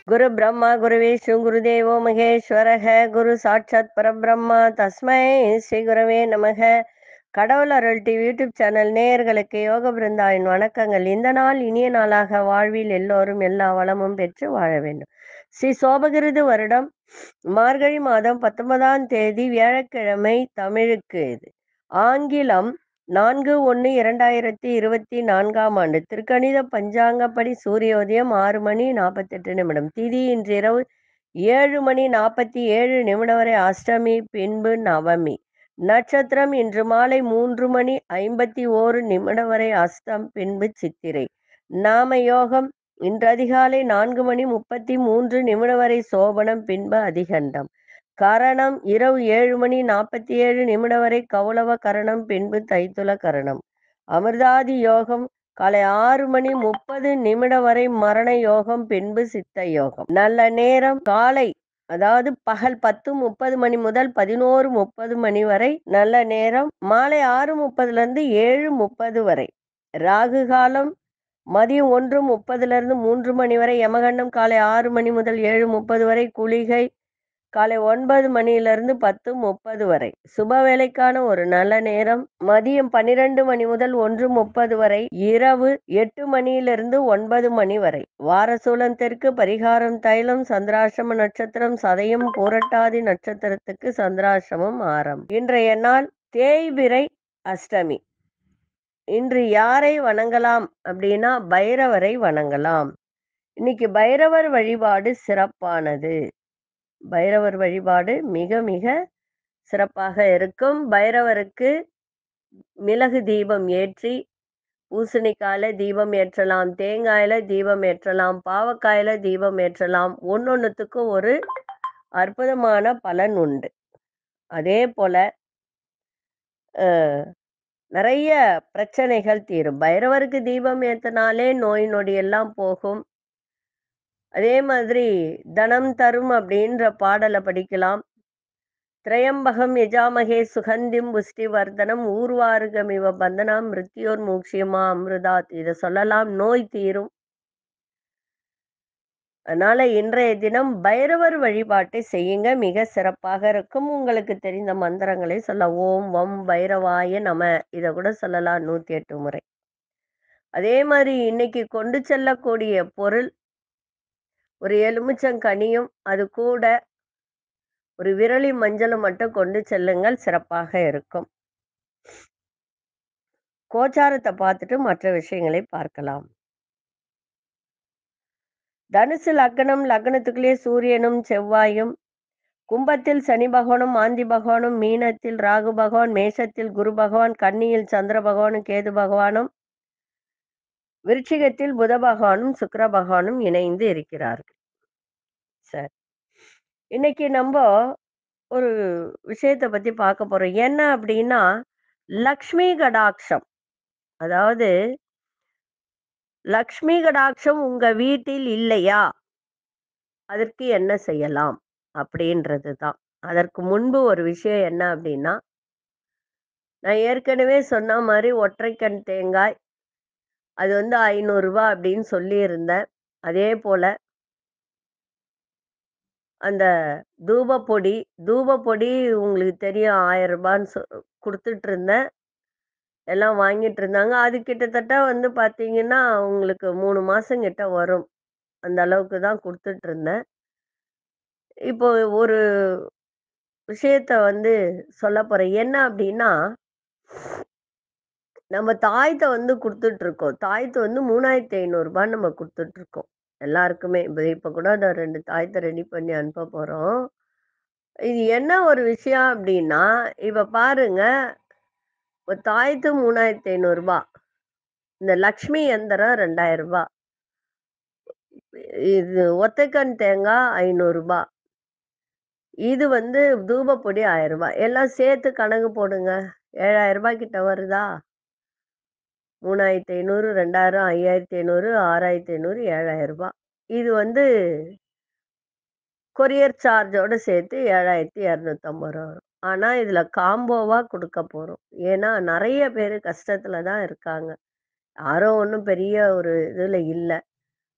குரு பிரம்மா குரு விஷ்ணு குரு தேவோ மகேஸ்வரக குரு சாட்சாத் பரபிரம்மா தஸ்மை ஸ்ரீ குரவே நமக. கடவுள் அருள் டிவி யூடியூப் சேனல் நேயர்களுக்கு யோக பிருந்தாவின் வணக்கங்கள். இந்த நாள் இனிய நாளாக வாழ்வில் எல்லோரும் எல்லா வளமும் பெற்று வாழ வேண்டும். ஸ்ரீ சோபகிருது வருடம் மார்கழி மாதம் 19ஆம் தேதி வியாழக்கிழமை. தமிழுக்கு இது ஆங்கிலம் 4/1/2024 ஆண்டு. திருக்கணித பஞ்சாங்கப்படி சூரியோதயம் 6:48. திதி இன்றிரவு 7:47 வரை அஷ்டமி, பின்பு நவமி. நட்சத்திரம் இன்று மாலை 3:51 வரை அஸ்தம், பின்பு சித்திரை. நாம யோகம் இன்று அதிகாலை 4:33 வரை சோபனம், பின்பு அதிகண்டம். கரணம் இரவு 7:47 வரை கௌளவ கரணம், பின்பு தைத்துல கரணம். அமிர்தாதி யோகம் காலை 6:30 வரை மரண யோகம், பின்பு சித்த யோகம். நல்ல நேரம் காலை, அதாவது பகல் 10:30 முதல் 11:30 வரை நல்ல நேரம். மாலை 6:30 7:30 வரை. ராகு காலம் மதியம் 1:30 3 வரை. யமகண்டம் காலை 6 முதல் 7:30 வரை. குளிகை காலை 9 10:30 வரை. சுப வேலைக்கான ஒரு நல்ல நேரம் மதியம் 12 முதல் 1:30 வரை. இரவு 8 9 வரை. வாரசூலம் தெற்கு. பரிகாரம் தைலம். சந்திராசிரம நட்சத்திரம் சதயம் பூரட்டாதி நட்சத்திரத்துக்கு சந்திராசிரமம் ஆரம்பம். இன்றைய நாள் தேய்பிறை அஷ்டமி. இன்று யாரை வணங்கலாம் அப்படின்னா பைரவரை வணங்கலாம். இன்னைக்கு பைரவர் வழிபாடு சிறப்பானது. பைரவர் வழிபாடு மிக மிக சிறப்பாக இருக்கும். பைரவருக்கு மிளகு தீபம் ஏற்றி, பூசணிக்காயில தீபம் ஏற்றலாம், தேங்காயில தீபம் ஏற்றலாம், பாவக்காயில தீபம் ஏற்றலாம். ஒன்னொன்னுத்துக்கும் ஒரு அற்புதமான பலன் உண்டு. அதே போல நிறைய பிரச்சனைகள் தீரும். பைரவருக்கு தீபம் ஏற்றினாலே நோய் நொடி எல்லாம் போகும். அதே மாதிரி தனம் தரும் அப்படின்ற பாடலை படிக்கலாம். திரையம்பகம் யஜாமகே சுகந்திம் புஷ்டி வர்தனம் ஊர்வாருகமிவ பந்தனம் மிருத்யோர் மூக்ஷியமா அமிர்தாத். இதை சொல்லலாம், நோய் தீரும். அதனால இன்றைய தினம் பைரவர் வழிபாட்டை செய்யுங்க, மிக சிறப்பாக இருக்கும். உங்களுக்கு தெரிந்த மந்திரங்களை சொல்ல, ஓம் வம் பைரவாய நம, இதை கூட சொல்லலாம் 108 முறை. அதே மாதிரி இன்னைக்கு கொண்டு செல்லக்கூடிய பொருள் ஒரு எலுமிச்சங்கனியும், அது கூட ஒரு விரலி மஞ்சளும் மட்டும் கொண்டு செல்லுங்கள், சிறப்பாக இருக்கும். கோச்சாரத்தை பார்த்துட்டு மற்ற விஷயங்களை பார்க்கலாம். தனுசு லக்னம், லக்னத்துக்குள்ளே சூரியனும் செவ்வாயும், கும்பத்தில் சனி பகவானும் மாந்தி பகவானும், மீனத்தில் ராகு பகவான், மேஷத்தில் குரு பகவான், கன்னியில் சந்திர பகவானும் கேது பகவானும், விருச்சிகத்தில் புத பகவானும் சுக்கிர பகவானும் இணைந்து இருக்கிறார்கள். சரி, இன்னைக்கு நம்ம ஒரு விஷயத்தை பத்தி பார்க்க போறோம். என்ன அப்படின்னா லக்ஷ்மி கடாட்சம். அதாவது லக்ஷ்மி கடாட்சம் உங்க வீட்டில் இல்லையா, அதற்கு என்ன செய்யலாம் அப்படின்றது தான். அதற்கு முன்பு ஒரு விஷயம் என்ன அப்படின்னா, நான் ஏற்கனவே சொன்ன மாதிரி ஒற்றைக்கண் தேங்காய் அது வந்து 500 ரூபாய் அப்படின்னு சொல்லியிருந்தேன். அதே போல அந்த தூபப்பொடி தூபப்பொடி உங்களுக்கு தெரியும் 1000 ரூபான்னு கொடுத்துட்டு இருந்தேன். எல்லாம் வாங்கிட்டு இருந்தாங்க. அது கிட்டத்தட்ட வந்து பார்த்தீங்கன்னா உங்களுக்கு 3 மாசம் கிட்ட வரும். அந்த அளவுக்கு தான் கொடுத்துட்டு இருந்தேன். இப்போ ஒரு விஷயத்த வந்து சொல்ல போறேன். என்ன அப்படின்னா, நம்ம தாயத்த வந்து குடுத்துட்டு இருக்கோம். தாயத்த வந்து ரூ. 3500 நம்ம குடுத்துட்டு இருக்கோம். எல்லாருக்குமே. இப்ப கூட அந்த 2 தாயத்த ரெடி பண்ணி அனுப்ப போறோம். இது என்ன ஒரு விஷயம் அப்படின்னா, இப்ப பாருங்க, ஒரு தாயத்து ரூ. 3500, இந்த லக்ஷ்மி எந்திரம் ரூ. 2000, இது ஒத்தைக்கண் தேங்காய் ரூ. 500, இது வந்து தூபப்பொடி ரூ. 1000. எல்லாம் சேர்த்து கணக்கு போடுங்க. ரூ. 7000 கிட்ட வருதா? 3500, 2000, 5500, 6500, ரூ. 7000. இது வந்து கொரியர் சார்ஜோட சேர்த்து ரூ. 7250 வரும். ஆனா இதுல காம்போவா கொடுக்க போறோம். ஏன்னா நிறைய பேர் கஷ்டத்துல தான் இருக்காங்க. யாரும் ஒன்றும் பெரிய ஒரு இதுல இல்லை.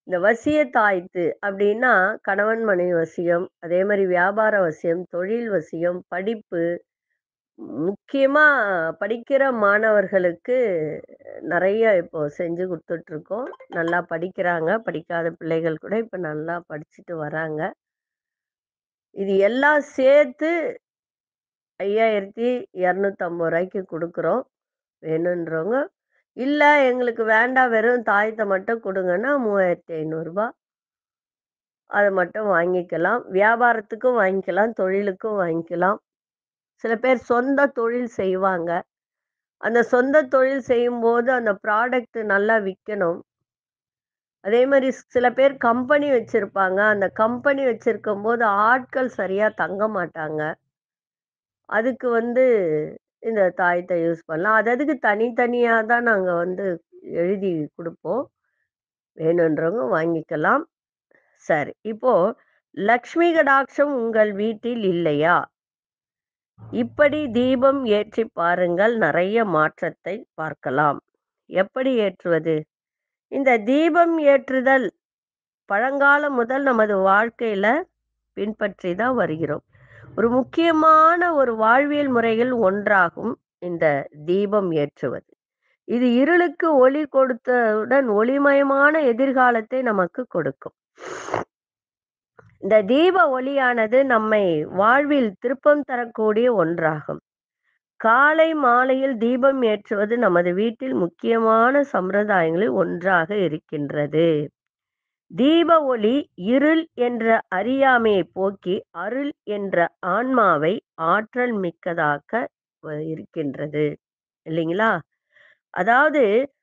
இந்த வசிய தாய்த்து அப்படின்னா, கணவன் மனைவி வசியம், அதே மாரி வியாபார வசியம், தொழில் வசியம், படிப்பு, முக்கியமா படிக்கிற மாணவர்களுக்கு நெறைய இப்போ செஞ்சு குடுத்துட்ருக்கோம். நல்லா படிக்கிறாங்க. படிக்காத பிள்ளைகள் கூட இப்ப நல்லா படிச்சுட்டு வராங்க. இது எல்லாம் சேர்த்து ரூ. 5,250 குடுக்குறோம். வேணுன்றவங்க, இல்ல எங்களுக்கு வேண்டாம் வெறும் தாயத்த மட்டும் குடுங்கன்னா ரூ. 3,500 அத மட்டும் வாங்கிக்கலாம். வியாபாரத்துக்கும் வாங்கிக்கலாம், தொழிலுக்கும் வாங்கிக்கலாம். சில பேர் சொந்த தொழில் செய்வாங்க. அந்த சொந்த தொழில் செய்யும்போது அந்த ப்ராடக்ட் நல்லா விக்கணும். அதே மாரி சில பேர் கம்பெனி வச்சிருப்பாங்க. அந்த கம்பெனி வச்சிருக்கும்போது ஆட்கள் சரியா தங்க மாட்டாங்க. அதுக்கு இந்த தாயத்த யூஸ் பண்ணலாம். அது அதுக்கு தனித்தனியா தான் நாங்க எழுதி குடுப்போம். வேணுன்றவங்க வாங்கிக்கலாம். சரி. இப்போ லக்ஷ்மி கடாட்சம் உங்கள் வீட்டில் இல்லையா? இப்படி தீபம் ஏற்றிப் பாருங்கள். நெறைய மாற்றத்தை பார்க்கலாம். எப்படி ஏற்றுவது? இந்த தீபம் ஏற்றுதல் பழங்காலம் முதல் நமது வாழ்க்கையில பின்பற்றி தான் வருகிறோம். ஒரு முக்கியமான ஒரு வாழ்வியல் முறையில் ஒன்றாகும் இந்த தீபம் ஏற்றுவது. இது இருளுக்கு ஒளி கொடுத்தவுடன் ஒளிமயமான எதிர்காலத்தை நமக்கு கொடுக்கும். இந்த தீப ஒளியானது நம்மை வாழ்வில் திருப்பம் தரக்கூடிய ஒன்றாகும். காலை, மாலையில் தீபம் ஏற்றுவது நமது வீட்டில் முக்கியமான சம்பிரதாயங்களில் ஒன்றாக இருக்கின்றது. தீப ஒளி இருள் என்ற அறியாமையை போக்கி, அருள் என்ற ஆன்மாவை ஆற்றல் மிக்கதாக்க இருக்கின்றது. இல்லைங்களா? அதாவது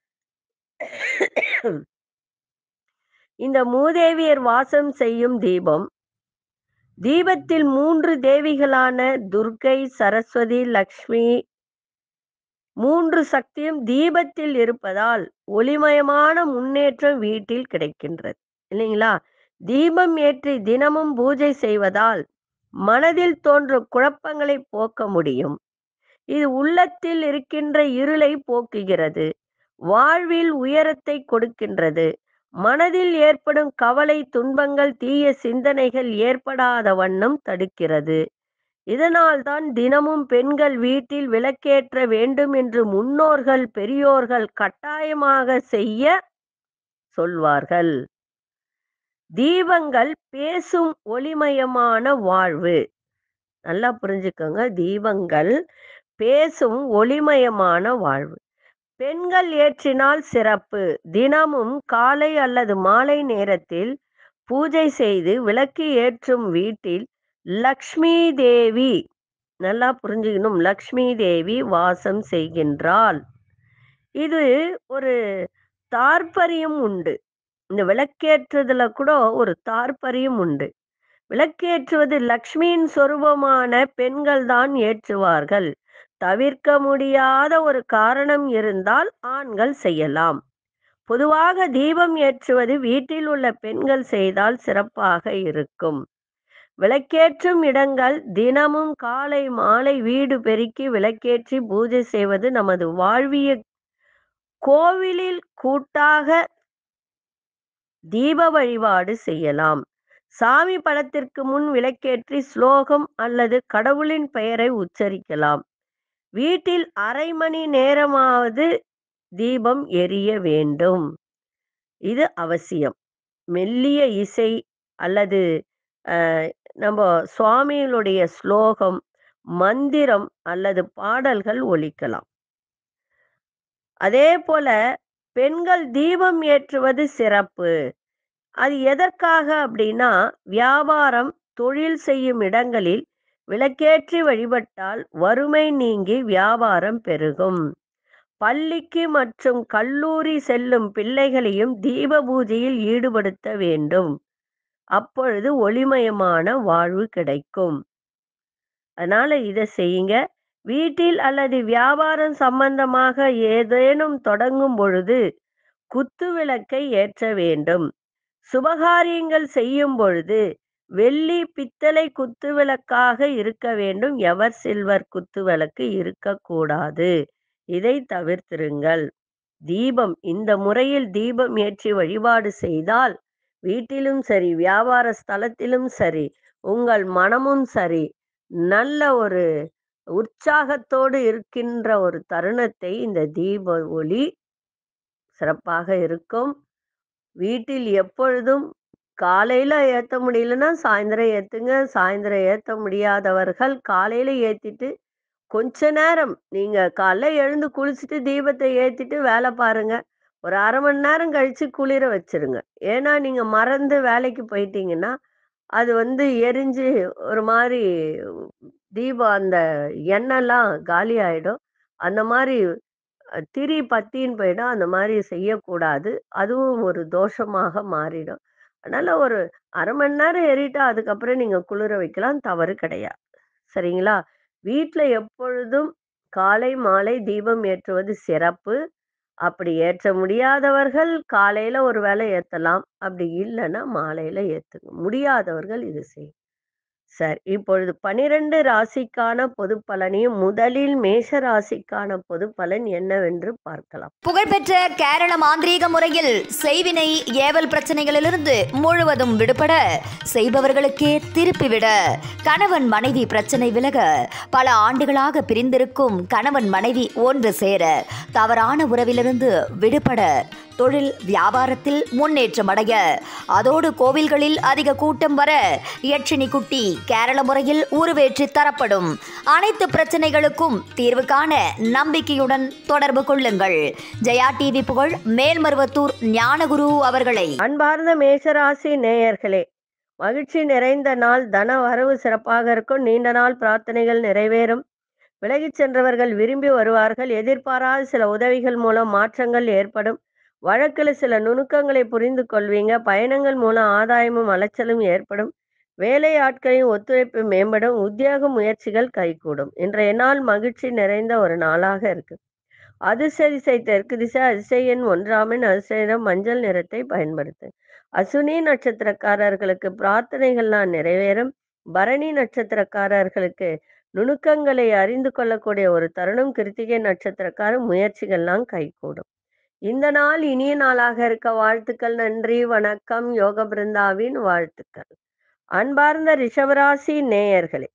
இந்த மூதேவியர் வாசம் செய்யும் தீபம், தீபத்தில் 3 தேவிகளான துர்க்கை, சரஸ்வதி, லக்ஷ்மி 3 சக்தியும் தீபத்தில் இருப்பதால் ஒளிமயமான முன்னேற்றம் வீட்டில் கிடைக்கின்றது. இல்லைங்களா? தீபம் ஏற்றி தினமும் பூஜை செய்வதால் மனதில் தோன்றும் குழப்பங்களை போக்க முடியும். இது உள்ளத்தில் இருக்கின்ற இருளை போக்குகிறது. வாழ்வில் உயரத்தை கொடுக்கின்றது. மனதில் ஏற்படும் கவலை, துன்பங்கள், தீய சிந்தனைகள் ஏற்படாத வண்ணம் தடுக்கிறது. இதனால்தான் தினமும் பெண்கள் வீட்டில் விளக்கேற்ற வேண்டும் என்று முன்னோர்கள், பெரியோர்கள் கட்டாயமாக செய்ய சொல்வார்கள். தீபங்கள் பேசும் ஒளிமயமான வாழ்வு. நல்லா புரிஞ்சுக்கோங்க. தீபங்கள் பேசும் ஒளிமயமான வாழ்வு. பெண்கள் ஏற்றினால் சிறப்பு. தினமும் காலை அல்லது மாலை நேரத்தில் பூஜை செய்து விளக்கு ஏற்றும் வீட்டில் லக்ஷ்மி தேவி, நல்லா புரிஞ்சுக்கணும், லக்ஷ்மி தேவி வாசம் செய்கின்றாள். இது ஒரு தாற்பரியம் உண்டு. இந்த விளக்கேற்றுதல கூட ஒரு தாற்பரியம் உண்டு. விளக்கேற்றுவது லக்ஷ்மியின் சொரூபமான பெண்கள் தான் ஏற்றுவார்கள். தவிர்க்க முடியாத ஒரு காரணம் இருந்தால் ஆண்கள் செய்யலாம். பொதுவாக தீபம் ஏற்றுவது வீட்டில் உள்ள பெண்கள் செய்தால் சிறப்பாக இருக்கும். விளக்கேற்றும் இடங்கள் தினமும் காலை மாலை வீடு பெருக்கி விளக்கேற்றி பூஜை செய்வது நமது வாழ்விய கோவிலில் கூட்டாக தீப வழிபாடு செய்யலாம். சாமி படத்திற்கு முன் விளக்கேற்றி ஸ்லோகம் அல்லது கடவுளின் பெயரை உச்சரிக்கலாம். வீட்டில் அரை மணி நேரமாவது தீபம் எரிய வேண்டும். இது அவசியம். மெல்லிய இசை அல்லது அ நம்ப சுவாமிகளுடைய ஸ்லோகம், மந்திரம் அல்லது பாடல்கள் ஒலிக்கலாம். அதேபோல பெண்கள் தீபம் ஏற்றுவது சிறப்பு. அது எதற்காக அப்படின்னா, வியாபாரம், தொழில் செய்யும் இடங்களில் விளக்கேற்றி வழிபட்டால் வறுமை நீங்கி வியாபாரம் பெருகும். பள்ளிக்கு மற்றும் கல்லூரி செல்லும் பிள்ளைகளையும் தீப பூஜையில் ஈடுபடுத்த வேண்டும். அப்பொழுது ஒளிமயமான வாழ்வு கிடைக்கும். அதனால இத செய்யுங்க. வீட்டில் அல்லது வியாபாரம் சம்பந்தமாக ஏதேனும் தொடங்கும் பொழுது குத்துவிளக்கை ஏற்ற வேண்டும். சுபகாரியங்கள் செய்யும் பொழுது வெள்ளி, பித்தளை குத்துவிளக்காக இருக்க வேண்டும். எவர் சில்வர் குத்துவிளக்கு இருக்கக்கூடாது. இதை தவிர்த்திருங்கள். தீபம் இந்த முறையில் தீபம் ஏற்றி வழிபாடு செய்தால் வீட்டிலும் சரி, வியாபார ஸ்தலத்திலும் சரி, உங்கள் மனமும் சரி, நல்ல ஒரு உற்சாகத்தோடு இருக்கின்ற ஒரு தருணத்தை இந்த தீப ஒளி சிறப்பாக இருக்கும். வீட்டில் எப்பொழுதும் காலையில ஏத்த முடியலன்னா, சாயந்தரம் ஏத்துங்க. சாயந்தரம் ஏத்த முடியாதவர்கள் காலையில ஏத்திட்டு, கொஞ்ச நேரம் நீங்க காலைல எழுந்து குளிச்சுட்டு தீபத்த ஏத்திட்டு வேல பாருங்க. ஒரு 1/2 மணி நேரம் கழிச்சு குளிர வச்சுருங்க. ஏன்னா, நீங்க மறந்து வேலைக்கு போயிட்டீங்கன்னா, அது எரிஞ்சு ஒரு மாரி தீபம் அந்த எண்ணெல்லாம் காலி ஆயிடும். அந்த மாரி திரி பத்தின்னு போயிடும். அந்த மாரி செய்யக்கூடாது. அதுவும் ஒரு தோஷமாக மாறிடும். அதனால ஒரு 1/2 மணி நேரம் ஏறிட்டா, அதுக்கப்புறம் நீங்க குளிர வைக்கலாம். தவறு கிடையாது. சரிங்களா? வீட்ல எப்பொழுதும் காலை, மாலை தீபம் ஏற்றுவது சிறப்பு. அப்படி ஏற்ற முடியாதவர்கள் காலையில ஒரு வேளை ஏத்தலாம். அப்படி இல்லன்னா மாலையில ஏத்துங்க. முடியாதவர்கள் இது செய்யும். சரி. இப்பொழுது 12 ராசிக்கான பொது பலனையும் முதலில் மேஷ ராசிக்கான பொது பலன் என்னவென்று பார்க்கலாம். புகழ்பெற்ற கேரள மாந்திரீக முறையில் செய்வினை ஏவல் பிரச்சனைகளிலிருந்து முழுவதும் விடுபட, செய்பவர்களுக்கே திருப்பிவிட, கணவன் மனைவி பிரச்சனை விலக, பல ஆண்டுகளாக பிரிந்திருக்கும் கணவன் மனைவி ஒன்று சேர, தவறான உறவிலிருந்து விடுபட, தொழில் வியாபாரத்தில் முன்னேற்றம் அடைய, அதோடு கோவில்களில் அதிக கூட்டம் வர, யட்சினி குட்டி கேரள முறையில் உருவேற்றி தரப்படும். அனைத்து பிரச்சனைகளுக்கும் தீர்வு காண நம்பிக்கையுடன் தொடர்பு கொள்ளுங்கள். ஜெயா டிவி புகழ் மேல்மருவத்தூர் ஞானகுரு அவர்களை. அன்பார்ந்த மேஷராசி நேயர்களே, மகிழ்ச்சி நிறைந்த நாள். தன வரவு சிறப்பாக இருக்கும். நீண்ட நாள் பிரார்த்தனைகள் நிறைவேறும். விலகிச் சென்றவர்கள் விரும்பி வருவார்கள். எதிர்பாராத சில உதவிகள் மூலம் மாற்றங்கள் ஏற்படும். வழக்கில் சில நுணுக்கங்களை புரிந்து கொள்வீங்க. பயணங்கள் மூலம் ஆதாயமும் அலைச்சலும் ஏற்படும். வேலை ஆட்களின் ஒத்துழைப்பு மேம்படும். உத்தியோக முயற்சிகள் கைகூடும். இன்றைய நாள் மகிழ்ச்சி நிறைந்த ஒரு நாளாக இருக்கு. அதிர்ஷ்ட திசை தெற்கு திசை. அதிர்ஷ்ட எண் 1 அதிர்ஷ்ட நிறம் மஞ்சள் நிறத்தை பயன்படுத்து. அசுனி நட்சத்திரக்காரர்களுக்கு பிரார்த்தனைகள்லாம் நிறைவேறும். பரணி நட்சத்திரக்காரர்களுக்கு நுணுக்கங்களை அறிந்து கொள்ளக்கூடிய ஒரு தருணம். கிருத்திகை நட்சத்திரக்கார முயற்சிகள்லாம் கைகூடும். இந்த நாள் இனிய நாளாக இருக்க வாழ்த்துக்கள். நன்றி, வணக்கம். யோக பிருந்தாவின் வாழ்த்துக்கள். அன்பார்ந்த ரிஷபராசி நேயர்களே,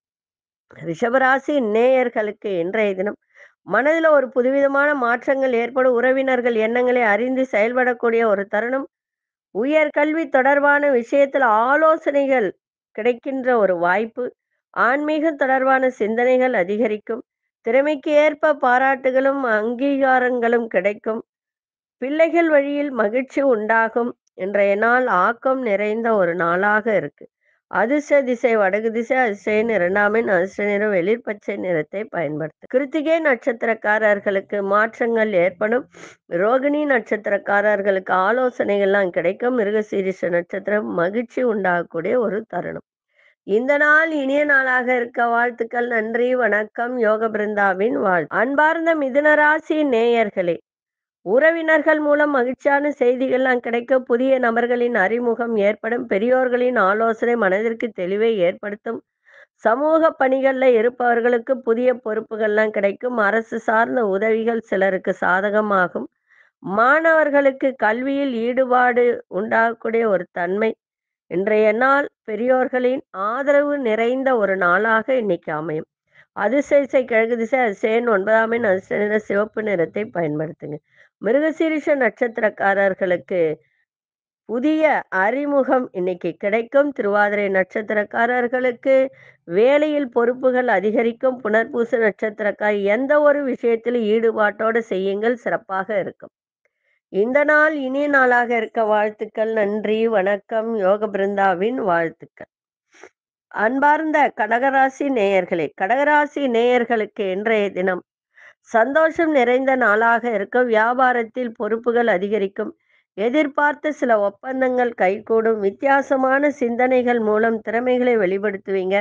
ரிஷபராசி நேயர்களுக்கு இன்றைய தினம் மனதில் ஒரு புதுவிதமான மாற்றங்கள் ஏற்படும். உறவினர்கள் எண்ணங்களை அறிந்து செயல்படக்கூடிய ஒரு தருணம். உயர்கல்வி தொடர்பான விஷயத்தில் ஆலோசனைகள் கிடைக்கின்ற ஒரு வாய்ப்பு. ஆன்மீகம் தொடர்பான சிந்தனைகள் அதிகரிக்கும். திறமைக்கு ஏற்ப பாராட்டுகளும் அங்கீகாரங்களும் கிடைக்கும். பிள்ளைகள் வழியில் மகிழ்ச்சி உண்டாகும். இன்றைய நாள் ஆக்கம் நிறைந்த ஒரு நாளாக இருக்கு. அதிர்ஷ்ட திசை வடக்கு திசை. அதிர்ஷ்ட எண் 2 அதிர்ஷ்ட நிறம் வெளிர் பச்சை நிறத்தை பயன்படுத்து. கிருத்திகை நட்சத்திரக்காரர்களுக்கு மாற்றங்கள் ஏற்படும். ரோகிணி நட்சத்திரக்காரர்களுக்கு ஆலோசனைகள்லாம் கிடைக்கும். மிருகசீரிஷ நட்சத்திரம் மகிழ்ச்சி உண்டாகக்கூடிய ஒரு தருணம். இந்த நாள் இனிய நாளாக இருக்க வாழ்த்துக்கள். நன்றி, வணக்கம். யோக பிருந்தாவின் அன்பார்ந்த மிதுனராசி நேயர்களே, உறவினர்கள் மூலம் மகிழ்ச்சியான செய்திகள்லாம் கிடைக்கும். புதிய நபர்களின் அறிமுகம் ஏற்படும். பெரியோர்களின் ஆலோசனை மனதிற்கு தெளிவை ஏற்படுத்தும். சமூக பணிகள்ல இருப்பவர்களுக்கு புதிய பொறுப்புகள்லாம் கிடைக்கும். அரசு சார்ந்த உதவிகள் சிலருக்கு சாதகமாகும். மாணவர்களுக்கு கல்வியில் ஈடுபாடு உண்டாகக்கூடிய ஒரு தன்மை. இன்றைய நாள் பெரியோர்களின் ஆதரவு நிறைந்த ஒரு நாளாக இன்னைக்கு அமையும். அதிர்ஷ்ட திசை கிழக்கு திசை. அதிர்ஷ்ட எண் 9 அதிர்ஷ்ட நிற சிவப்பு நிறத்தை பயன்படுத்துங்க. மிருகசீரிஷ நட்சத்திரக்காரர்களுக்கு புதிய அறிமுகம் இன்னைக்கு கிடைக்கும். திருவாதிரை நட்சத்திரக்காரர்களுக்கு வேலையில் பொறுப்புகள் அதிகரிக்கும். புனர்பூச நட்சத்திரக்கார் எந்த ஒரு விஷயத்திலும் ஈடுபாட்டோடு செய்யுங்கள், சிறப்பாக இருக்கும். இந்த நாள் இனிய நாளாக இருக்க வாழ்த்துக்கள். நன்றி, வணக்கம். யோக பிருந்தாவின் வாழ்த்துக்கள். அன்பார்ந்த கடகராசி நேயர்களே, கடகராசி நேயர்களுக்கு இன்றைய தினம் சந்தோஷம் நிறைந்த நாளாக இருக்கும். வியாபாரத்தில் பொறுப்புகள் அதிகரிக்கும். எதிர்பார்த்த சில ஒப்பந்தங்கள் கைகூடும். வித்தியாசமான சிந்தனைகள் மூலம் திறமைகளை வெளிப்படுத்துவீங்க.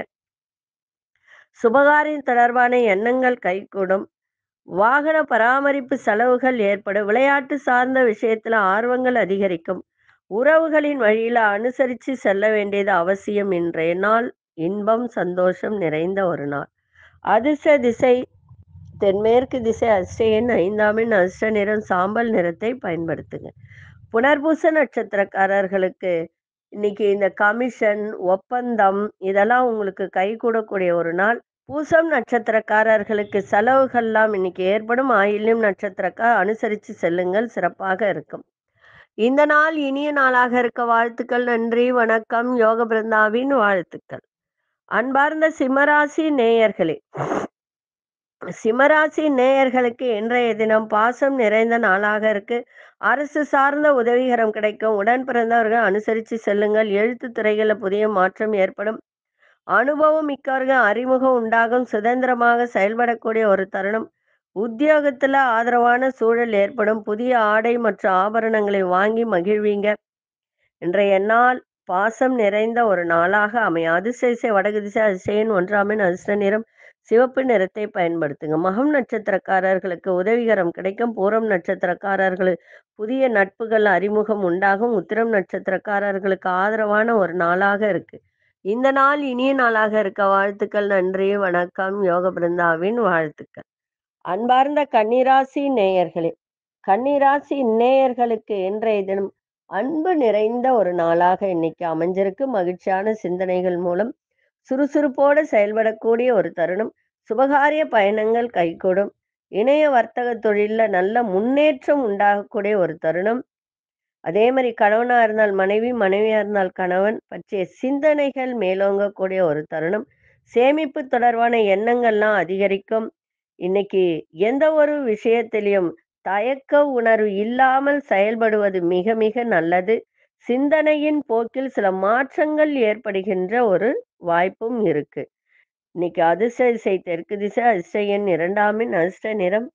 சுபகாரியம் தொடர்பான எண்ணங்கள் கைகூடும். வாகன பராமரிப்பு செலவுகள் ஏற்படும். விளையாட்டு சார்ந்த விஷயத்துல ஆர்வங்கள் அதிகரிக்கும். உறவுகளின் வழியில அனுசரித்து செல்ல வேண்டியது அவசியம். இன்றைய நாள் இன்பம் சந்தோஷம் நிறைந்த ஒரு நாள். அதிர்ஷ்ட திசை தென்மேற்கு திசை அதிர்ஷ்ட எண் 5ஆம் எண், அதிர்ஷ்ட நிறம் சாம்பல் நிறத்தை பயன்படுத்துங்க. புனர்பூச நட்சத்திரக்காரர்களுக்கு இன்னைக்கு இந்த கமிஷன், ஒப்பந்தம் இதெல்லாம் உங்களுக்கு கைகூடக்கூடிய ஒரு நாள். பூசம் நட்சத்திரக்காரர்களுக்கு செலவுகள்லாம் இன்னைக்கு ஏற்படும். ஆயில்யம் நட்சத்திரக்கார் அனுசரித்து செல்லுங்கள், சிறப்பாக இருக்கும். இந்த நாள் இனிய நாளாக இருக்க வாழ்த்துக்கள். நன்றி, வணக்கம். யோக பிருந்தாவின் வாழ்த்துக்கள். அன்பார்ந்த சிம்மராசி நேயர்களே, சிம்மராசி நேயர்களுக்கு இன்றைய தினம் பாசம் நிறைந்த நாளாக இருக்கு. அரசு சார்ந்த உதவிகரம் கிடைக்கும். உடன் பிறந்தவர்கள் அனுசரித்து செல்லுங்கள். எழுத்து துறைகளில் புதிய மாற்றம் ஏற்படும். அனுபவம் மிக்கவர்கள் அறிமுகம் உண்டாகும். சுதந்திரமாக செயல்படக்கூடிய ஒரு தருணம். உத்தியோகத்துல ஆதரவான சூழல் ஏற்படும். புதிய ஆடை மற்றும் ஆபரணங்களை வாங்கி மகிழ்வீங்க. இன்றைய நாள் பாசம் நிறைந்த ஒரு நாளாக அமையும். அதிசய வடக்கு திசை அதிசயன் 1ஆம் எண், அதிர்ஷ்ட நிறம் சிவப்பு நிறத்தை பயன்படுத்துங்க. மகம் நட்சத்திரக்காரர்களுக்கு உதவிகரம் கிடைக்கும். பூரம் நட்சத்திரக்காரர்களுக்கு புதிய நட்புகள் அறிமுகம் உண்டாகும். உத்திரம் நட்சத்திரக்காரர்களுக்கு ஆதரவான ஒரு நாளாக இருக்கு. இந்த நாள் இனிய நாளாக இருக்க வாழ்த்துக்கள். நன்றி, வணக்கம். யோக பிருந்தாவின் வாழ்த்துக்கள். அன்பார்ந்த கன்னிராசி நேயர்களே, கன்னிராசி நேயர்களுக்கு இன்றைய தினம் அன்பு நிறைந்த ஒரு நாளாக இன்னைக்கு அமைஞ்சிருக்கு. மகிழ்ச்சியான சிந்தனைகள் மூலம் சுறுசுறுப்போடு செயல்படக்கூடிய ஒரு தருணம். சுபகாரிய பயணங்கள் கைகூடும். இணைய வர்த்தக தொழிலில் நல்ல முன்னேற்றம் உண்டாகக்கூடிய ஒரு தருணம். அதே மாதிரி கணவனா இருந்தால் மனைவி, மனைவியா இருந்தால் கணவன் பற்றிய சிந்தனைகள் மேலோங்கக்கூடிய ஒரு தருணம். சேமிப்பு தொடர்பான எண்ணங்கள்லாம் அதிகரிக்கும். இன்னைக்கு எந்த ஒரு விஷயத்திலையும் தயக்க உணர்வு இல்லாமல் செயல்படுவது மிக மிக நல்லது. சிந்தனையின் போக்கில் சில மாற்றங்கள் ஏற்படுகின்ற ஒரு வாய்ப்பும் இருக்கு. இன்னைக்கு அதிர்ஷ்ட திசை தெற்கு திசை, அதிர்ஷ்ட எண் 2ஆம் எண், அதிர்ஷ்ட நிறம்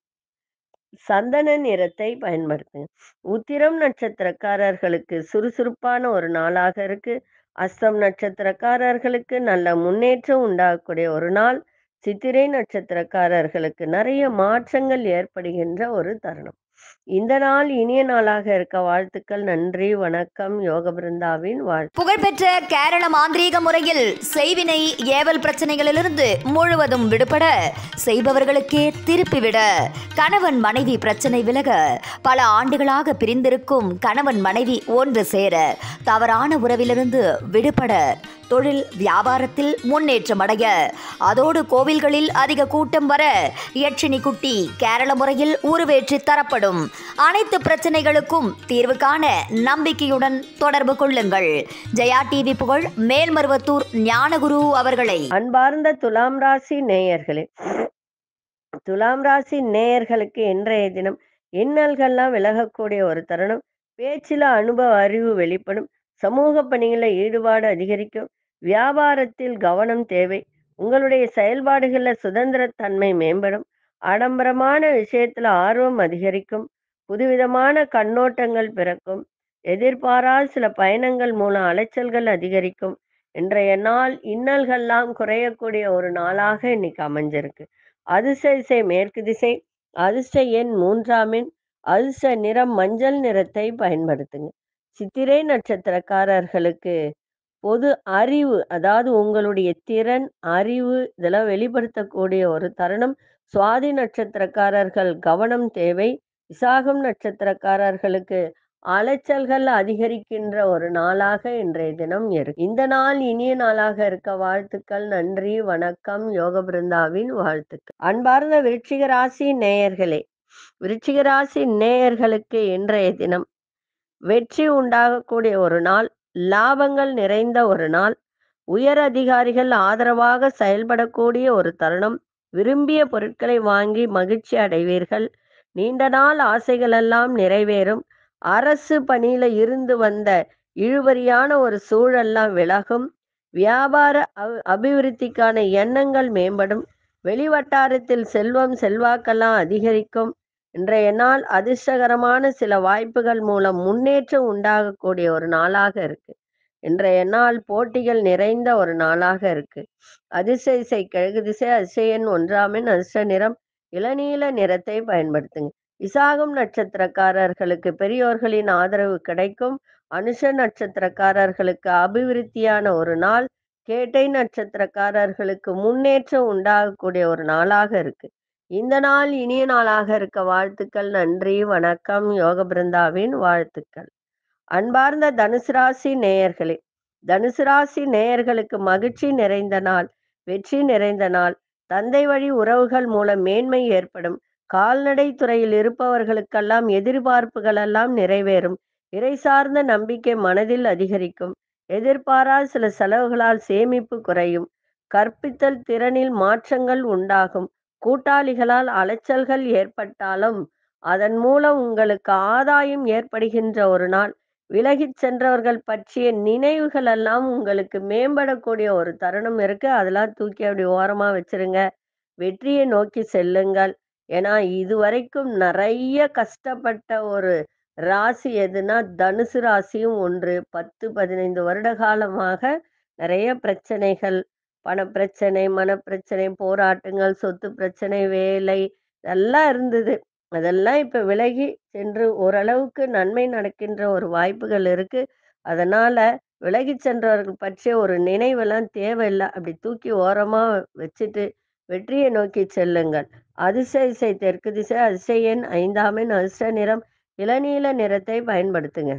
சந்தன நிறத்தை பயன்படுத்துங்க. உத்திரம் நட்சத்திரக்காரர்களுக்கு சுறுசுறுப்பான ஒரு நாளாக இருக்கு. அஸ்தம் நட்சத்திரக்காரர்களுக்கு நல்ல முன்னேற்றம் உண்டாகக்கூடிய ஒரு நாள். சித்திரை நட்சத்திரக்காரர்களுக்கு நிறைய மாற்றங்கள் ஏற்படுகின்ற ஒரு தருணம். இந்த நாள் இனிய நாளாக இருக்க வாழ்த்துக்கள். நன்றி, வணக்கம். யோக பிருந்தாவின் வாழ்த்து. புகழ்பெற்ற கேரள மாந்திரீக முறையில் செய்வினை ஏவல் பிரச்சனைகளிலிருந்து முழுவதும் விடுபட, செய்பவர்களுக்கே திருப்பிவிட, கணவன் மனைவி பிரச்சனை விலக, பல ஆண்டுகளாக பிரிந்திருக்கும் கணவன் மனைவி ஒன்று சேர, தவறான உறவிலிருந்து விடுபட, தொழில் வியாபாரத்தில் முன்னேற்றம் அடைய, அதோடு கோவில்களில் அதிக கூட்டம் வர, யட்சினி குட்டி கேரள முறையில் உருவேற்றி தரப்படும். அனைத்து பிரச்சனைகளுக்கும் தீர்வு காண நம்பிக்கையுடன் தொடர்பு கொள்ளுங்கள். ஜெயா டிவி புகழ் மேல்மருவத்தூர் ஞானகுரு அவர்களை. அன்பார்ந்த துலாம் ராசி நேயர்களே, துலாம் ராசி நேயர்களுக்கு இன்றைய தினம் இன்னல்கள்லாம் விலகக்கூடிய ஒரு தருணம். பேச்சில் அனுபவ அறிவு வெளிப்படும். சமூக பணிகளில் ஈடுபாடு அதிகரிக்கும். வியாபாரத்தில் கவனம் தேவை. உங்களுடைய செயல்பாடுகளில் சுதந்திரத்தன்மை மேம்படும். ஆடம்பரமான விஷயத்தில் ஆர்வம் அதிகரிக்கும். புதுவிதமான கண்ணோட்டங்கள் பிறக்கும். எதிர்பாராத சில பயணங்கள் மூலம் அலைச்சல்கள் அதிகரிக்கும். இன்றைய நாள் இன்னல்கள்லாம் குறையக்கூடிய ஒரு நாளாக இன்னைக்கு அமைஞ்சிருக்கு. அதிர்ஷ்ட திசை மேற்கு திசை, அதிர்ஷ்ட எண் 3ஆம் எண், அதிர்ஷ்ட நிறம் மஞ்சள் நிறத்தை பயன்படுத்துங்க. சித்திரை நட்சத்திரக்காரர்களுக்கு பொது அறிவு, அதாவது உங்களுடைய திறன், அறிவு இதெல்லாம் வெளிப்படுத்தக்கூடிய ஒரு தருணம். சுவாதி நட்சத்திரக்காரர்கள் கவனம் தேவை. விசாகம் நட்சத்திரக்காரர்களுக்கு அலைச்சல்கள் அதிகரிக்கின்ற ஒரு நாளாக இன்றைய தினம் இருக்கு. இந்த நாள் இனிய நாளாக இருக்க வாழ்த்துக்கள். நன்றி, வணக்கம். யோக பிருந்தாவின் வாழ்த்துக்கள். அன்பார்ந்த விருச்சிக ராசி நேயர்களே, விருச்சிக ராசி நேயர்களுக்கு இன்றைய தினம் வெற்றி உண்டாகக்கூடிய ஒரு நாள். லாபங்கள் நிறைந்த ஒரு நாள். உயர் அதிகாரிகள் ஆதரவாக செயல்படக்கூடிய ஒரு தருணம். விரும்பிய பொருட்களை வாங்கி மகிழ்ச்சி அடைவீர்கள். நீண்ட நாள் ஆசைகளெல்லாம் நிறைவேறும். அரசு பணியில இருந்து வந்த இழுபறியான ஒரு சூழல்லாம் விலகும். வியாபார அபிவிருத்திக்கான எண்ணங்கள் மேம்படும். வெளிவட்டாரத்தில் செல்வம் செல்வாக்கெல்லாம் அதிகரிக்கும். இன்றைய நாள் அதிர்ஷ்டகரமான சில வாய்ப்புகள் மூலம் முன்னேற்றம் உண்டாகக்கூடிய ஒரு நாளாக இருக்கு. இன்றைய நாள் போட்டிகள் நிறைந்த ஒரு நாளாக இருக்கு. அதிர்ஷ்ட திசை கிழக்கு திசை, அதிர்ஷ்ட எண் 1ஆம் எண், அதிர்ஷ்ட நிறம் இளநீல நிறத்தை பயன்படுத்துங்க. விசாகம் நட்சத்திரக்காரர்களுக்கு பெரியோர்களின் ஆதரவு கிடைக்கும். அனுஷ நட்சத்திரக்காரர்களுக்கு அபிவிருத்தியான ஒரு நாள். கேட்டை நட்சத்திரக்காரர்களுக்கு முன்னேற்றம் உண்டாகக்கூடிய ஒரு நாளாக இருக்கு. இந்த நாள் இனிய நாளாக இருக்க வாழ்த்துக்கள். நன்றி, வணக்கம். யோக பிருந்தாவின் வாழ்த்துக்கள். அன்பார்ந்த தனுசு ராசி நேயர்களே, தனுசு ராசி நேயர்களுக்கு மகிழ்ச்சி நிறைந்த நாள், வெற்றி நிறைந்த நாள், தந்தை வழி உறவுகள் மூலம் மேன்மை ஏற்படும். கால்நடை துறையில் இருப்பவர்களுக்கெல்லாம் எதிர்பார்ப்புகள் எல்லாம் நிறைவேறும். இறை சார்ந்த நம்பிக்கை மனதில் அதிகரிக்கும். எதிர்பாராத சில செலவுகளால் சேமிப்பு குறையும். கற்பித்தல் திறனில் மாற்றங்கள் உண்டாகும். கூட்டாளிகளால் அலைச்சல்கள் ஏற்பட்டாலும் அதன் மூலம் உங்களுக்கு ஆதாயம் ஏற்படுகின்ற ஒரு நாள். விலகிச் சென்றவர்கள் பற்றிய நினைவுகள் எல்லாம் உங்களுக்கு மேம்படக்கூடிய ஒரு தருணம் இருக்கு. அதெல்லாம் தூக்கி அப்படி ஓரமா வச்சிருங்க. வெற்றியை நோக்கி செல்லுங்கள். ஏன்னா, இதுவரைக்கும் நெறைய கஷ்டப்பட்ட ஒரு ராசி எதுன்னா, தனுசு ராசியும் ஒன்று. 10, 15 வருட காலமாக நெறைய பிரச்சனைகள், பணப்பிரச்சனை, மனப்பிரச்சனை, போராட்டங்கள், சொத்து பிரச்சனை, வேலை இதெல்லாம் இருந்தது. அதெல்லாம் இப்ப விலகி சென்று ஓரளவுக்கு நன்மை நடக்கின்ற ஒரு வாய்ப்புகள் இருக்கு. அதனால விலகிச் சென்றவர்கள் பற்றிய ஒரு நினைவெல்லாம் தேவையில்ல. அப்படி தூக்கி ஓரமா வச்சுட்டு வெற்றியை நோக்கி செல்லுங்கள். அதிர்ஷ்ட திசை தெற்கு திசை, அதிர்ஷ்ட எண் 5ஆம் எண், அதிர்ஷ்ட நிறம் இளநீல நிறத்தை பயன்படுத்துங்க.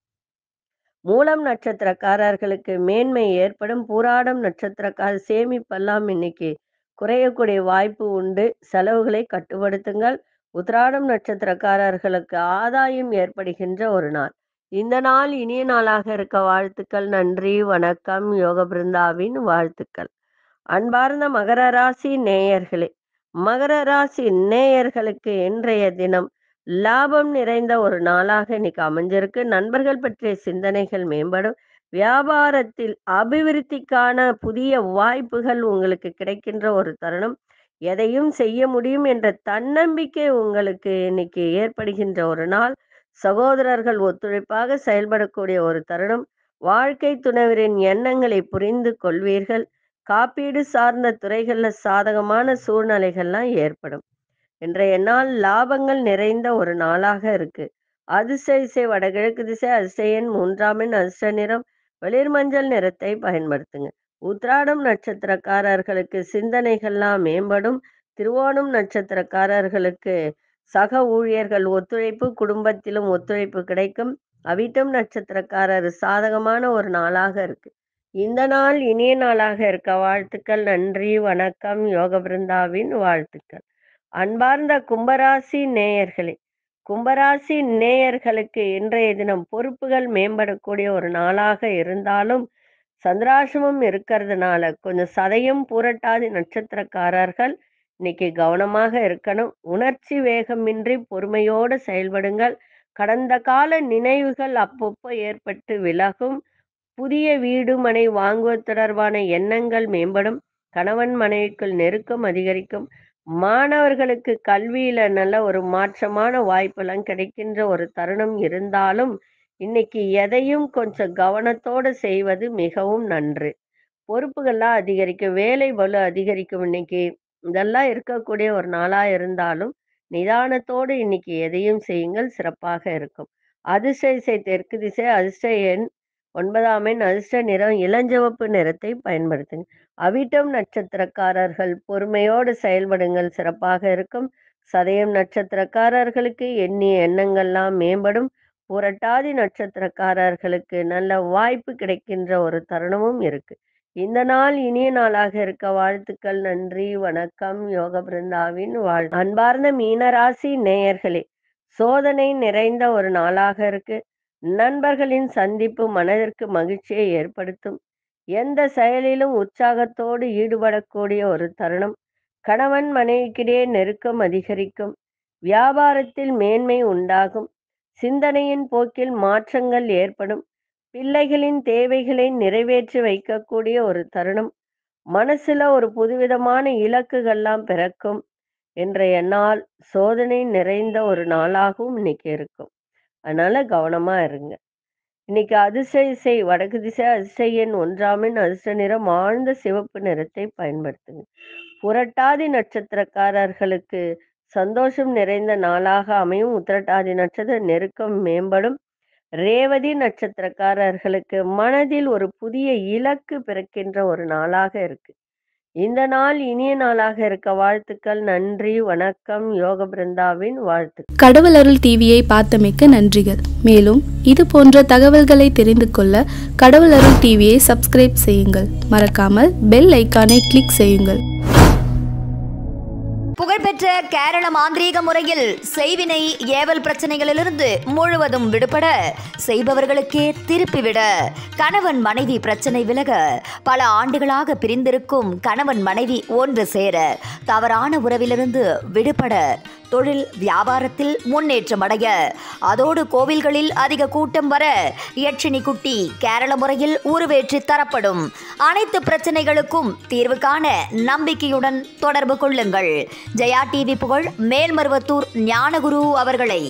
மூலம் நட்சத்திரக்காரர்களுக்கு மேன்மை ஏற்படும். பூராடம் நட்சத்திரக்காரர் சேமிப்பெல்லாம் இன்னைக்கு குறையக்கூடிய வாய்ப்பு உண்டு. செலவுகளை கட்டுப்படுத்துங்கள். உத்திராடம் நட்சத்திரக்காரர்களுக்கு ஆதாயம் ஏற்படுகின்ற ஒரு நாள். இந்த நாள் இனிய நாளாக இருக்க வாழ்த்துக்கள். நன்றி, வணக்கம். யோக பிருந்தாவின் வாழ்த்துக்கள். அன்பார்ந்த மகர ராசி நேயர்களே, மகர ராசி நேயர்களுக்கு இன்றைய தினம் லாபம் நிறைந்த ஒரு நாளாக இன்னைக்கு அமைஞ்சிருக்கு. நண்பர்கள் பற்றிய சிந்தனைகள் மேம்படும். வியாபாரத்தில் அபிவிருத்திக்கான புதிய வாய்ப்புகள் உங்களுக்கு கிடைக்கின்ற ஒரு தருணம். எதையும் செய்ய முடியும் என்ற தன்னம்பிக்கை உங்களுக்கு இன்னைக்கு ஏற்படுகின்ற ஒரு நாள். சகோதரர்கள் ஒத்துழைப்பாக செயல்படக்கூடிய ஒரு தருணம். வாழ்க்கை துணைவரின் எண்ணங்களை புரிந்து கொள்வீர்கள். காப்பீடு சார்ந்த துறைகள்ல சாதகமான சூழ்நிலைகள்லாம் ஏற்படும். இன்றைய நாள் லாபங்கள் நிறைந்த ஒரு நாளாக இருக்கு. அதிர்ஷ்ட திசை வடகிழக்கு திசை, அதிர்ஷ்ட எண் 3ஆம் எண், அதிர்ஷ்ட நிறம் வெளிர் மஞ்சள் நிறத்தை பயன்படுத்துங்க. உத்திராடம் நட்சத்திரக்காரர்களுக்கு சிந்தனைகள்லாம் மேம்படும். திருவோணம் நட்சத்திரக்காரர்களுக்கு சக ஊழியர்கள் ஒத்துழைப்பு, குடும்பத்திலும் ஒத்துழைப்பு கிடைக்கும். அவிட்டம் நட்சத்திரக்காரர் சாதகமான ஒரு நாளாக இருக்கு. இந்த நாள் இனிய நாளாக இருக்க வாழ்த்துக்கள். நன்றி, வணக்கம். யோக பிருந்தாவின் வாழ்த்துக்கள். அன்பார்ந்த கும்பராசி நேயர்களே, கும்பராசி நேயர்களுக்கு இன்றைய தினம் பொறுப்புகள் மேம்படக்கூடிய ஒரு நாளாக இருந்தாலும் சந்திராசிரமம் இருக்கிறதுனால கொஞ்சம் சதயம் பூரட்டாதி நட்சத்திரக்காரர்கள் இன்னைக்கு கவனமாக இருக்கணும். உணர்ச்சி வேகமின்றி பொறுமையோடு செயல்படுங்கள். கடந்த கால நினைவுகள் அப்பப்போ ஏற்பட்டு விலகும். புதிய வீடு மனை வாங்குவது தொடர்பான எண்ணங்கள் மேம்படும். கணவன் மனைவிக்குள் நெருக்கம் அதிகரிக்கும். மாணவர்களுக்கு கல்வியில நல்ல ஒரு மாற்றமான வாய்ப்பெல்லாம் கிடைக்கின்ற ஒரு தருணம் இருந்தாலும் இன்னைக்கு எதையும் கொஞ்சம் கவனத்தோடு செய்வது மிகவும் நன்று. பொறுப்புகள்லாம் அதிகரிக்கும். வேலை பளு அதிகரிக்கும் இன்னைக்கு. இதெல்லாம் இருக்கக்கூடிய ஒரு நாளா இருந்தாலும் நிதானத்தோடு இன்னைக்கு எதையும் செய்யுங்கள், சிறப்பாக இருக்கும். அதிர்ஷ்ட திசை தெற்கு திசை, அதிர்ஷ்ட எண் 9ஆம் எண், அதிர்ஷ்ட நிறம் இளஞ்சிவப்பு நிறத்தை பயன்படுத்துங்க. அவிட்டம் நட்சத்திரக்காரர்கள் பொறுமையோடு செயல்படுங்கள், சிறப்பாக இருக்கும். சதயம் நட்சத்திரக்காரர்களுக்கு எண்ணிய எண்ணங்கள்லாம் மேம்படும். புரட்டாதி நட்சத்திரக்காரர்களுக்கு நல்ல வாய்ப்பு கிடைக்கின்ற ஒரு தருணமும் இருக்கு. இந்த நாள் இனிய நாளாக இருக்க வாழ்த்துக்கள். நன்றி, வணக்கம். யோக பிருந்தாவின் அன்பார்ந்த மீனராசி நேயர்களே, சோதனை நிறைந்த ஒரு நாளாக இருக்கு. நண்பர்களின் சந்திப்பு மனதிற்கு மகிழ்ச்சியை ஏற்படுத்தும். எந்த செயலிலும் உற்சாகத்தோடு ஈடுபடக்கூடிய ஒரு தருணம். கணவன் மனைவிக்கிடையே நெருக்கம் அதிகரிக்கும். வியாபாரத்தில் மேன்மை உண்டாகும். சிந்தனையின் போக்கில் மாற்றங்கள் ஏற்படும். பிள்ளைகளின் தேவைகளை நிறைவேற்றி வைக்கக்கூடிய ஒரு தருணம். மனசுல ஒரு புதுவிதமான இலக்குகள்லாம் பிறக்கும். இன்றைய நாள் சோதனை நிறைந்த ஒரு நாளாகவும் இன்னைக்கு இருக்கும். அதனால கவனமா இருங்க. இன்னைக்கு அதிர்ஷ்ட திசை வடக்கு திசை, அதிர்ஷ்ட எண் 1ஆம் எண், அதிர்ஷ்ட நிறம் ஆழ்ந்த சிவப்பு நிறத்தை பயன்படுத்துங்க. புரட்டாதி நட்சத்திரக்காரர்களுக்கு சந்தோஷம் நிறைந்த நாளாக அமையும். உத்திரட்டாதி நட்சத்திர நெருக்கம் மேம்படும். ரேவதி நட்சத்திரக்காரர்களுக்கு மனதில் ஒரு புதிய இலக்கு பிறக்கின்ற ஒரு நாளாக இருக்கு. இந்த நாள் இனிய நாளாக இருக்க வாழ்த்துக்கள். நன்றி, வணக்கம். யோக பிருந்தாவின் வாழ்த்துக்கள். கடவுள் அருள் டிவியை பார்த்தமைக்கு நன்றிகள். மேலும் இது போன்ற தகவல்களை தெரிந்து கொள்ள கடவுள் அருள் டிவியை சப்ஸ்கிரைப் செய்யுங்கள். மறக்காமல் பெல் ஐக்கானை கிளிக் செய்யுங்கள். புகழ்பெற்ற கேரள மாந்திரீக முறையில் செய்வினை ஏவல் பிரச்சனைகளிலிருந்து முழுவதும் விடுபட, செய்பவர்களுக்கே திருப்பிவிட, கணவன் மனைவி பிரச்சனை விலக, பல ஆண்டுகளாக பிரிந்திருக்கும் கணவன் மனைவி ஒன்று சேர, தவறான உறவிலிருந்து விடுபட, தொழில் வியாபாரத்தில் முன்னேற்றம் அடைய, அதோடு கோவில்களில் அதிக கூட்டம் வர, யட்சினி குட்டி கேரள முறையில் உருவேற்றி தரப்படும். அனைத்து பிரச்சனைகளுக்கும் தீர்வு காண நம்பிக்கையுடன் தொடர்பு கொள்ளுங்கள். ஜெயா டிவி புகழ் மேல்மருவத்தூர் ஞானகுரு அவர்களை.